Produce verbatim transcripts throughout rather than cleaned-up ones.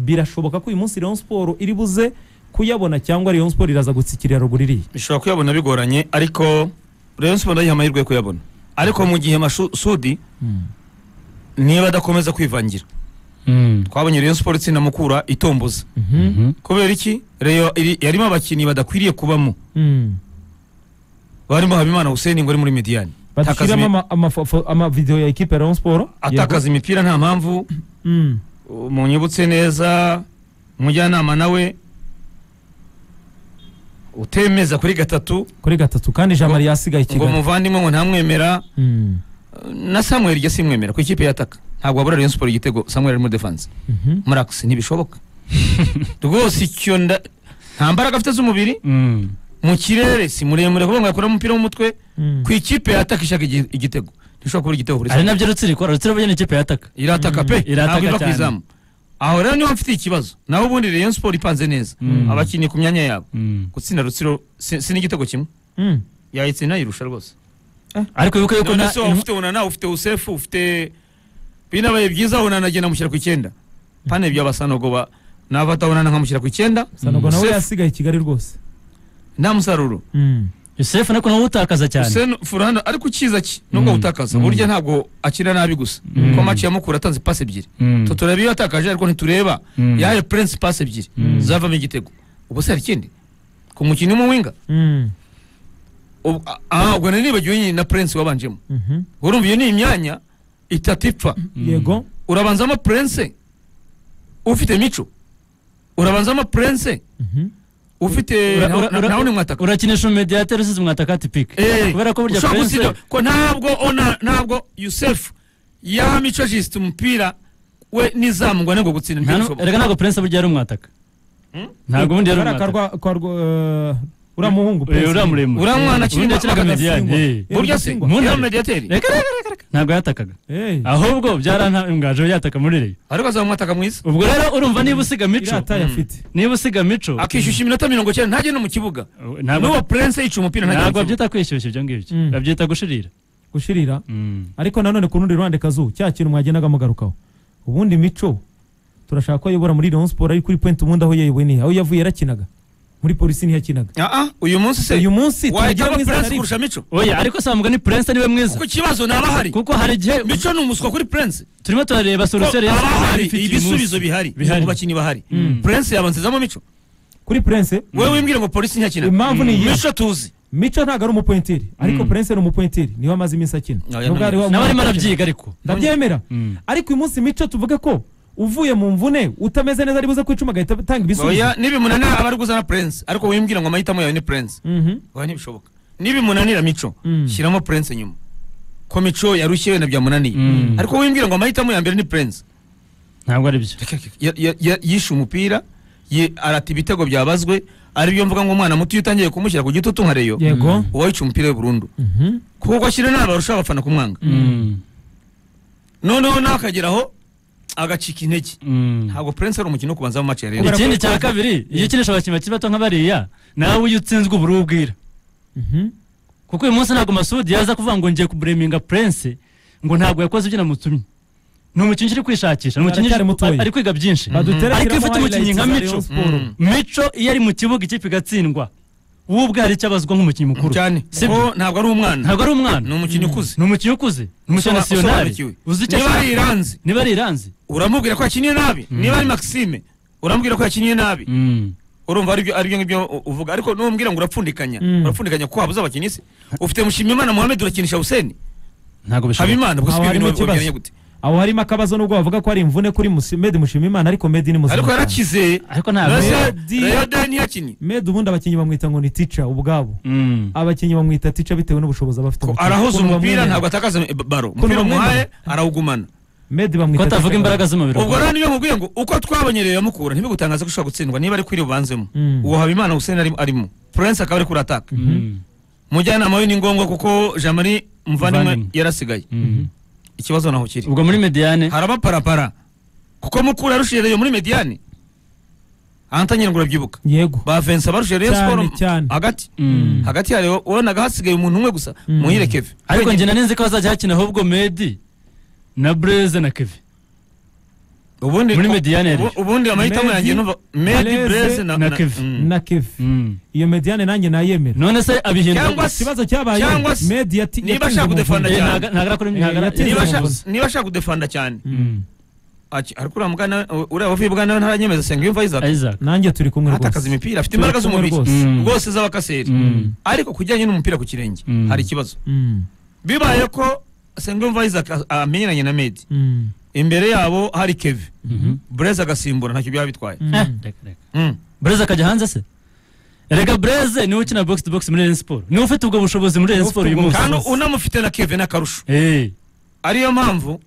birashoboka ko uyu munsi Rayon Sport iri buze kuyabona cyangwa Rayon Sport iraza gutsikirira ruguririye. Bishobora kuyabona bigoranye ariko Rayon Sport ndayiha amahirwe kuyabona. Ariko mu gihe Masudi mm. niba adakomeza kwivangira. Mm. Twabonye Rayon Sport itsinda Mukura itomboza. Mhm. Mm Kubera iki? Rayon yarimo abakinyi badakwiriye kubamo. Mhm. Barimo Habimana Hussein ngo ari muri Mediane. Batakiramo ama ama, ama video ya equipe Rayon Sport. Atakaza imipira nta mpamvu. Mhm. Munyibutse neza mujyanama nawe utemeza kuri gatatu kuri gatatu kandi Jean Marie yasigaye Kigali. Ngo muvandimwe ngo ntamwemera. Mhm. Na Samuel rye simwemera ku ikipe yataka. Ntabwo abura Rayon Sport igitego Samuel ari mu defense. Mhm. Murax ntibishoboka. Rwose icyo nda nta mbaraga afite z'umubiri. Mhm. Mu kirere si muremure kuko ngakora umupira mu mutwe ku ikipe yatakishaga igitego. Ndishobora kubura igitego kuri. Ari nabyo rutsiri ko rutsiri byo n'ikipe yataka. Irataka pe. Irataka cyane. Aho rero niho mfite ikibazo. Naho ubundi Rayon Sport ipanze neza. Abakinyi ku myanya yabo. Gutsinda rutsiro si n'igitego kimwe. Mhm. Yayitsinda yirusha rwose. Ariko yuko yuko na ufite Onana ufite Usefu ufite binabaye byiza Onana agenda mushyira ku icyenda. Pane by'abasanogo ba nabata Onana nkamushyira ku icyenda. Sanogo nawe yasigaye Kigali rwose. Nda musaruro. Mhm. Yosef nako nawe utakaza cyane. Sen Furanda ariko ukiza ki nubwo utakaza burya ntabwo akira nabi gusa. Ko match ya Mukura atanze pass ebyiri. To turabiye atakaje ariko ntitureba yaye Prince pass ebyiri. Zavamo igitego. Ubu se ikindi ku mukino mu winga. Mhm. Ah ubwo nibagiwe na Prince wabanjemo. Mhm. Urumva iyo ni imyanya itatipfa. Yego. Urabanzamo Prince ufite mico. Urabanzamo Prince. Mhm. Ufite naho ni mwataka urakinisha mediateur usize mwataka typique kubera ko burya Prince ko ntabwo ona ntabwo Yusuf ya mico just umupira we nizamugwa ngo gutsinda ntibishoboka erega ntabwo Prince burya ari umwataka ntabwo bundi ari umwataka uramuhungu Prince uramuremo uramwana kindi cyiraga mediateur burya se muri mediateur ntabwo yatakaga ahubwo byarantangaje yataka muri reyo ariko azamwataka mwiza ubwo rero urumva niba usiga mico afite niba usiga mico akishyushya iminota mirongo icyenda ntaje no mu kibuga n'uwo Prince yica umupira ntaje ntabwo byita kwishyushya ibyo ngibyo babyita gushirira gushirira ariko nanone ku rundi ruhande kazu cya kintu mwagendaga mugarukaho ubundi mico turashaka ko ayobora muri Rayon Sport ari kuri point ubundi aho yewe ni aho yavuye yarakinaga muri polisi ni yakinaga ah ah uyu munsi se uyu munsi wajya mwiza Prince kurusha mico oya ariko samuga ni Prince niwe mwiza kuko kibazo naba hari kuko hari gihe mico numuswa kuri Prince turimo turareba solution ya ibisubizo bihari mu bakinyi bahari Prince yabanzezamo mico kuri Prince wewe wimbwira ngo polisi ntiyakina impamvu ni mico tuzi mico ntago ari umupointeri ariko Prince ni umupointeri niwe amaze iminsi akina nabari marabyiga ariko ndabyemera ariko uyu munsi mico tuvuge ko uvuye mu mvune utameze neza ari buze kwicuma gahita tanga ibisubizo oya nibimunanira abari guzana Prince ariko wimbwira ngo amahitamo yawe ni Prince mhm oya ntibishoboka nibimunanira mico shiramo Prince nyuma ko mico yarushye na byamunaniye ariko wimbwira ngo amahitamo ya mbere ni Prince ntabwo ari byo yishe umupira arati ibitego byabazwe ari byo mvuga ngo umwana muto utangiye kumushyira ku gitutu nka Reyo yego uwayica umupira we burundu kuko ashira n'abarusha abafana kumwanga noneho nakageraho agacika intege ntabwo Prince ari umukino kubanza mu match ya Reyo ikindi cya kabiri iyo kinisha abakinnyi bakiri bato nk'abariya nawe iyo utsinzwe uburubwira kuko uyu munsi ntabwo Masudi yaza kuvuga ngo ngiye kubreminga Prince ngo ntabwo yakoze ibyo namutumye ni umukinnyi uri kwishakisha umukinnyi ari kwiga byinshi ariko ifite umukinnyi nka Mico Mico iyo ari mu kibuga ikipe igatsindwa ubwo hari cyabazwa nk'umukinnyi mukuru cyane ko ntabwo ari umwana ntabwo ari umwana ni umukinnyi ukuze ni umukinnyi ukuze umukinnyi national uzi icyo niba ari Iranzi niba ari Iranzi uramubwira ko yakiniye nabi niba ari Maxime uramubwira ko yakiniye nabi urumva ari byo ari byo ngibyo uvuga ariko numbwira ngo urapfundikanya urapfundikanya ko habuza abakinnyi se ufite Mushimimana Mohamed urakinisha Hussein ntabwo bishoboka Habimana bwo ibintu babwiranye gute aho harimo akabazo nubwo bavuga ko ari imvune kuri Med Mushimimana ariko Med ni muzima ariko yarakize ariko ntabwo Reyo Dani yakini Med ubundi abakinnyi bamwita ngo ni teacher ubwabo abakinnyi bamwita teacher bitewe n'ubushobozi abafite arahoza umupira ntabwo atakaza baro umupira muhaye arawugumana Med bamwita ko tavuga imbaraga z'umubiri ubwo rero niyo mubwiye ngo uko twabonyereye yamukura ntibigutangaza ko ushobora gutsindwa niba ari kwiri ubanzemo uwo Habimana Hussein ari arimo Prince akaba ari kuri attack mujyanama we ni ngombwa kuko Jean Marie Muvandimwe yarasigaye ikibazo naho kiri ubwo muri Mediane haraba parapara kuko mukura yarushije Reyo muri Mediane antanyira ngo urabyibuka yego ba Vincent barushije Reyo Sport hagati hagati hari wonaga hasigaye umuntu umwe gusa muhire Keve ariko nje naninze ko bazajya hakina ahubwo Medi na Blaise na Keve ubundi muri Mediane yari. ubu- ubundi amahitamo Medi, yanjye numva Medi Blaise Blaise na na na- Kevin. mm. na Kevin Mm. iyo mediane nanjye nayemera none se abihindura Cyangwa gute? se- ikibazo cyabaye cyangwa se Medi yati niba yatinze ashaka mu kudefanda mvune. Eh, cyane. ntago- ntago arakora- Eh, ntago- yatinze niba mu ashaka mvune. niba ashaka kudefanda cyane Mm. Aki- ariko uriya mugana uriya wavuye bwana we ntaranyemeza senga yumva Isaac Isaac. nanjye turi kumwe atakaza rwose imipira afite Turi imbaraga kumwe z'umubiri rwose. Mm. rwose z'abakaseri Mm. ariko kujyanye n'umupira ku kirenge Mm. hari ikibazo Mm, bibaye ko senga yumva Isaac a- amenyeranye na Medi mm, imbere yabo hari Kevin Mhm. Blaise agasimbura ntacyo byaba bitwaye mm. Eh, reka, reka. Mm. Blaise akajya hanze se erega Blaise niwe ukina box to box muri Rayon Sport niwe ufite ubwo bushobozi muri Rayon Sport uyu munsi kandi unamufite na Kevin akarusho Eh. ariyo mpamvu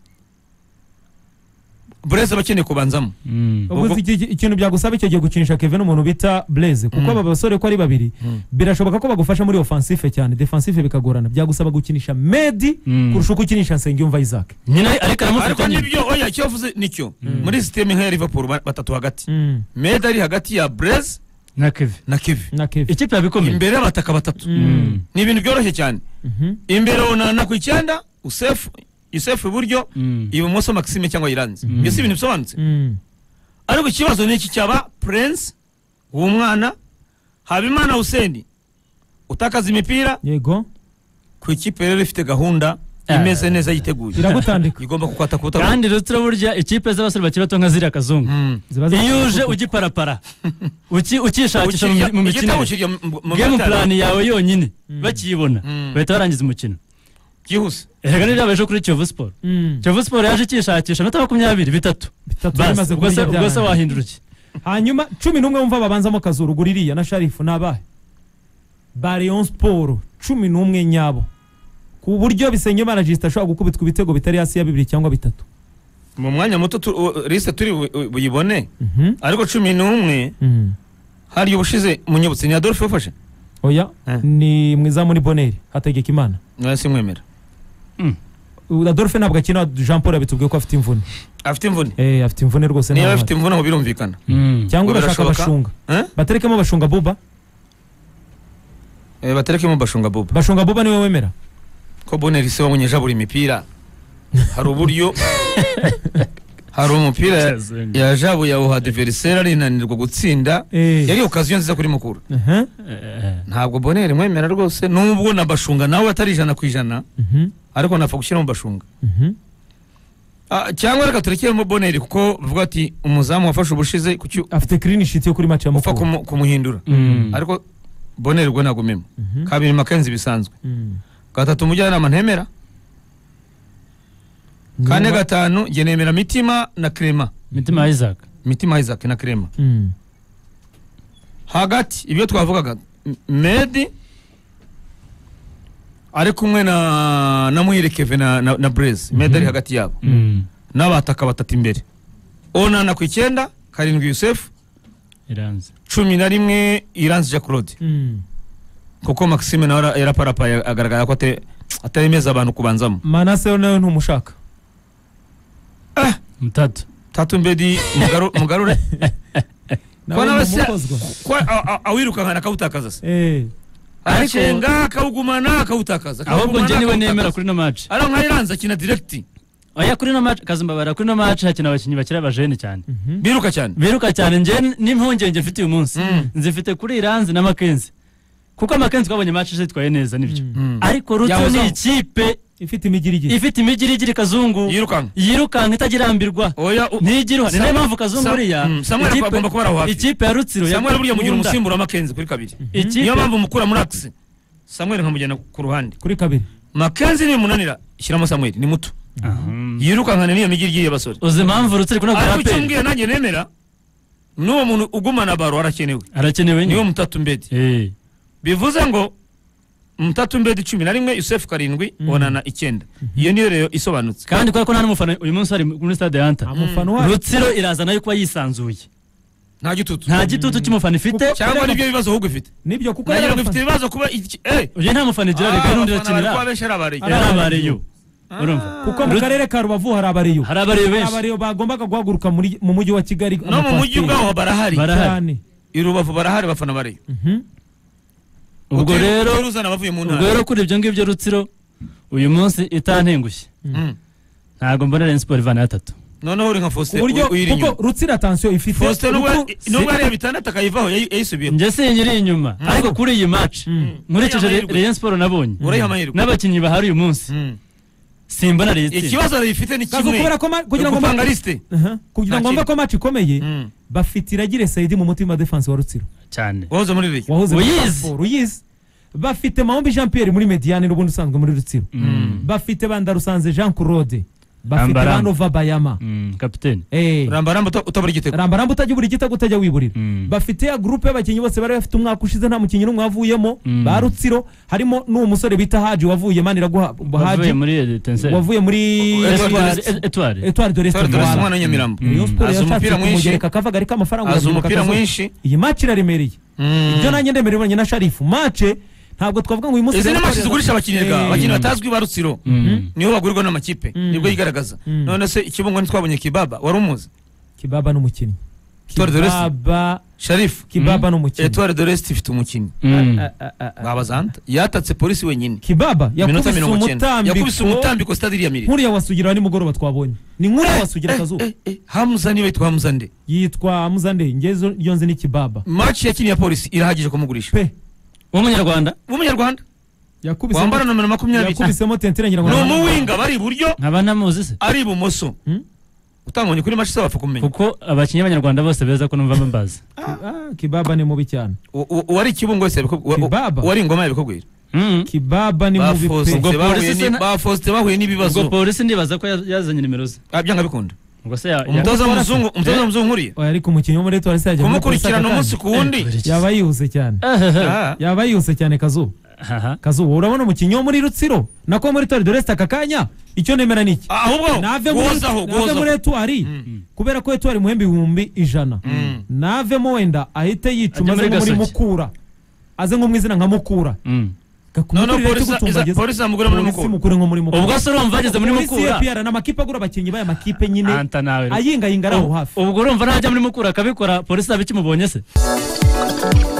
Blaise bakeneye kubanzamo Mm. ubu uzi iki- ikintu byagusaba icyo gihe gukinisha Kevin umuntu bita Blaise kuko Mm. aba basore ko ari babiri Mm. birashoboka ko bagufasha muri offensive cyane defensive bikagorana byagusaba gukinisha Medi Mm. kurusha uko ukinisha Nsengiyumva Isaac nyine ariko aramufite ariko nyine nibyo oya icyo yavuze nicyo muri sisiteme nk'iya Liverpool ba- batatu hagati Mm, Medi ari hagati ya Blaise na Kevin na Kevin na Kevin ikipe yabikomeye imbere y'abataka batatu Mm. ni ibintu byoroshye cyane Mhm. imbere onana ku icyenda Usefu Yusefu iburyo Mm. ibumoso Maxime cyangwa Iranzi ibyo si ibintu bisobanutse Mm, ariko ikibazo ni iki cyaba Prince w'umwana Habimana Hussein utakaza imipira yego ku ikipe rero ifite gahunda Ah. imeze neza yiteguye iragutandika igomba kukwata ku butaka kandi rutira burya ikipe z'abasore bakiri bato nka ziriya kazungu Mm. ziba zi- iyo uje ugiparapara uki- ukishakisha mu mi- mu mikino igitabo kirya mu- mu game matara. plan yawe yonyine bakiyibona Mm. bahita barangiza umukino byihuse erega nibyo ejo kuri Kiyovu Sport Mm, Kiyovu Sport yaje ikishakisha amanota makumyabiri bitatu bitatu basi bimaze ubwo se- kubirya ubwo se byarangiye. wahindura iki hanyuma cumi n'umwe wumva babanzamo Kazuru Guririya na Sharifu nabahe ba Rayon Sport cumi n'umwe nyabo ku buryo Bisenyimana Justin ashobora gukubitwa ibitego bitari hasi ya bibiri cyangwa bitatu mu mwanya muto tu- u- liste turi bu- bu- buyibone Mhm. ariko cumi n'umwe Mm. hari ubushize munyibutse ni Adolphe wafashe oya Eh. ni mwiza muri Boneri hategeka Imana none simwemera Adolphe ntabwo akina Jean Paul yabitubwiye ko afite imvune afite imvune eh afite imvune rwose niba ntabwo afite imvune ngo birumvikana cyangwa Ngo urashaka birashoboka? abashunga Eh? baterekemo abashunga Buba Eh, baterekemo bashunga Boba bashunga Buba niwe wemera ko Bonner se wabonye jabura imipira hari uburyo hari umupira yajabu ya uha adversaire arinanirwa gutsinda eh yari occasion nziza kuri mukuru aha ntabwo Bonner mwemera rwose nubwo nabashunga nawe atari ijana ku ijana mhm ariko napfa gushyiramo bashunga mhm Ah, cyangwa reka turekemo Bonner kuko bavuga ati umuzamu wafashe ubushize kuki afite clean sheet yo kuri match ya upfa Mukura kumu- kumuhindura ariko Bonner rwo nagumemo Mhm. kabiri Makenzi bisanzwe Mm. gatatu mujyanama ntemera kane Nyuma- gatanu jye nemera Mitima na Clement Mitima Isaac Mitima Isaac na Clement Mm. hagati ibyo twavugaga M- Medi ari kumwe na na Muhire Kevin na, na, na Blaise Medi ari hagati yabo n'abataka batatu imbere Onana ku icyenda karindwi Yusef iranze cumi na rimwe Iranzi Jean Claude Mm. kuko Maxime nawe ara- yaraparapa agaragara ko ate- ataremeza abantu kubanzamo Manase nawe ntumushaka eh mutatu tatu mbedi mugaru, mugarure nawe nawe se- ndumukozwa ko a- a- awirukankana akawutakaza se eh aracenga akawugumana akawutakaza ahubwo akawugumana, njye niwe akawutakaza. nemera kuri no match ari nka Iranzi akina direct oya kuri no match kazumbabara kuri no match hakina abakinnyi bakiri abajene cyane mhm biruka cyane biruka cyane njye n'impungenge mfite uyu munsi Mm. nzifite kuri Iranzi na Makenzi kuko Makenzi twabonye match zitwaye neza nibyo Mm. ariko Ruto Yahozaho. ni ikipe ifite imigirigiri ifite imigirigiri kazungu yirukanka yirukanka itagirambirwa oya u- ntigira uruhare Sa- niyo mpamvu kazungu Sa- buriya Mm, Samuel ikipe- agomba kuba ari aho hafi. ikipe ya Rutsiro Samuel buriya mugira yakunda. umusimbura wa Makenzi kuri kabiri Ikipe- niyo mpamvu mukura muri axe Samuel nkamujyana ku ruhande kuri kabiri Makenzi ni munanira shyiramo Samuel ni muto Aha. yirukankana niyo migirigi y'abasore uzi impamvu Rutsiro kuna ariko icyo garaperi mbwiye nanjye nemera n'uwo muntu ugumana baro arakenewe arakenewe niwo nyine mutatu mbedi eh bivuze ngo mutatu mbedi cumi na rimwe Yusef karindwi Onana icyenda iyo niyo rero isobanutse kandi kubera ko nta n'umufana uyu munsi ari muri stade ya Anta amufana wa Rutsiro iraza nayo kuba yisanzuye nta gitutu nta gitutu cy'umufana ifite cyangwa nibyo bibazo ahubwo ifite nibyo kuko nagira ngo yarafana- ifite ibibazo kuba iki- eh uyu nta mufana igira reka n'undi abafana bari kuba irakinira benshi ari abareye Ari yari abareyo. abareyo urumva kuko mu karere ka Rubavu hari abariyo hari abareyo hari benshi abariyo bagombaga guhaguruka muri mu mujyi wa Kigali no mu mujyi ubwaho barahari Barahari. cyane i Rubavu barahari bafana bareyo mhm ubwo rero uruzana bavuye mu ubwo ntara rero kuri ibyo ngibyo Rutsiro uyu munsi itantengushye Mm. ntabwo mbona Rayon Sport ivana ya gatatu noneho uri nka Faustin uburyo uyiri kuko inyuma rutsira attention ifite Faustin nubwo Ruku- nubwo ari bitandatu akayivaho yayi- yayisubiyeho njye sinyiri inyuma ariko kuri iyi match nkurikije Amahirwe. Rayon Sport nabonye urayiha amahirwe n'abakinnyi bahari uyu munsi Mm. simba na Rayon ikibazo rifite ni Kazu kimwe kubera ko ma- kugira ngo gupanga ma- liste Aha, kugira ngo Nta mve ko match ikomeye Mm. bafite iragire Saidi mu mutima defense wa Rutsiro cyane wahoze muri Ligue wahoze muri Uyizi. Sport, uyizi bafite Mahombi Jean Pierre muri Mediane n'ubundi usanzwe muri Rutsiro Mm. bafite Bandarusanze Jean Claude bafite Rambaramba. Banova Bayama Mm, kapiteni eh rambaramba uta- utabura igitego Rambaramba utajya buri gitego utajya wiburira Mm. bafite ya groupe y'abakinnyi bose bari bafite umwaka ushize nta mukinnyi n'umwe wavuyemo Mm. ba Rutsiro harimo n'uwo musore bita Haji wavuye Maniraguha wavuye Haji muri Etincelle wavuye muri Etoile Etoile Etoile Etoile de l'Est Etoile de l'Est, Voilà. umwana w'Inyamirambo Rayon Sport azi yashatse umupira mwinshi kumugereka akavagari k'amafaranga azi urabyuka umupira akazuba. mwinshi iyi match iraremereye Mm. ibyo nanjye ndemereranye na Sharifu match ntabwo twavuga ngo uyu munsi izi ni match zigurisha abakinnyi Eh, ga abakinnyi batazwi ba Rutsiro Mm. niho bagurirwa n'amakipe Mm. nibwo yigaragaza Mm. none se ikibungo ntitwabonye Kibaba wari umuzi Kibaba n'umukinnyi Etoile de l'Est. Kibaba Sharif Kibaba n'umukinnyi Etoile de l'Est ifite umukinnyi Mm. Ah, ah, ah, ah. babazanta yatatse polisi wenyine Kibaba minota yakubise mirongo icyenda yakubise umutambiko umutambiko stade iriya miri nkuriya wasugira wa nimugoroba twabonye ni nkuriya wasugira akazuba Hamza niwe yitwa Hamza nde yitwa Muzande ngezo iyo nzi ni Kibaba match yakiniye ya polisi irahagije kumugurisha pe w'umunyarwanda w'umunyarwanda yakubise wambara nomero makumyabiri yakubisemo tentire ngira ngo ni ni- umuwinga bari iburyo nkaba namuzi se ari ibumoso Hmm? utambonye kuri match se wapfa kumenya kuko abakinnyi b'abanyarwanda bose beza ko numva mbazi Ah, Kibaba ni mubi cyane U- u- uwari ikibungo wese yabikubwira Kibaba? uwari ingoma yabikubwira Mm. Kibaba ni mubi pe Bafoste Ubwo bahuye polisi se ni- na- bafoste bahuye ubwo n'ibibazo polisi ndibaza ko ya- yazanye nimero ze Ah, byanga bikunda ubwo se ya- ya- umutoza Yakora muzungu se? umutoza muzungu nkuriye oya ariko umukinnyi wo muri Etoile se yajya muri kumukurikirana Polisi umunsi ku wundi Eh, yaba yihuse cyane Ah. yaba yihuse cyane Kazuba Aha. Kazuba urabona umukinnyi wo muri Rutsiro nako muri Etoile de l'Est aka kanya icyo nemera niki Ah, ahubwo nave muri guhozaho nave muri guhozaho Etoile Mm. kubera ko Etoile muhemba ibihumbi ijana Mm. navemo wenda ahite yicuma Ajya aze muri nko muri Gasogi. Mukura aze nko mu izina nka Mukura Mm. noneho polisi iza- polisi amugura muri Polisi mukuru mukure nko muri Mukura ubwo se urumva ageze muri Polisi Mukura ya P R n'amakipe agura abakinnyi b'aya makipe nyine anta nawe ayingayinga ari aho hafi ubwo urumva najya muri Mukura akabikora polisi aba ikimubonye se